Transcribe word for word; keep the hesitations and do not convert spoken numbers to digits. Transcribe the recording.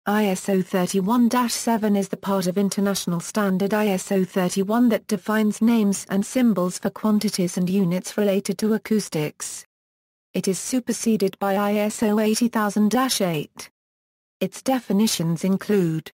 I S O thirty-one dash seven is the part of international standard I S O thirty-one that defines names and symbols for quantities and units related to acoustics. It is superseded by I S O eighty thousand dash eight. Its definitions include